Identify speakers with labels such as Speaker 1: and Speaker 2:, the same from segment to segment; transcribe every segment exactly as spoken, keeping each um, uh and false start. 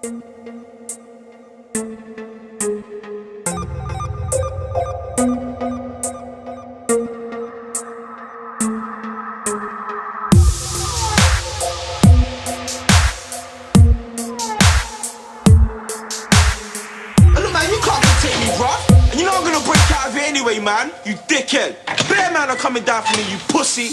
Speaker 1: And you know I'm gonna break out of it anyway, man. You dickhead. Bear man are coming down for me, you pussy.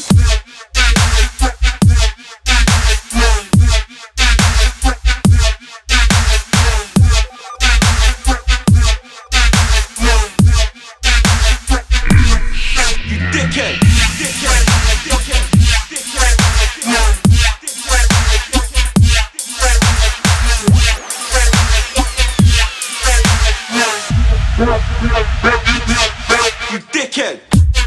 Speaker 1: You dickhead. Dickhead. Dickhead. You dickhead.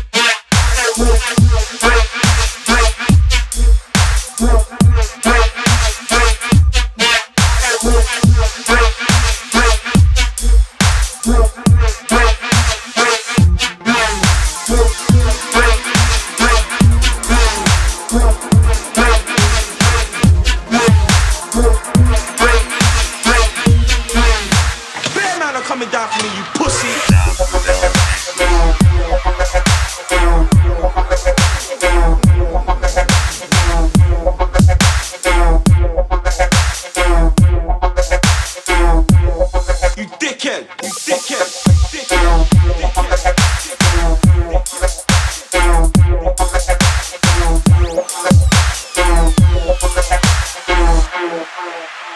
Speaker 1: Bear man are coming down for me, you pussy. You dickhead, you dickhead, dickhead, dickhead, dickhead.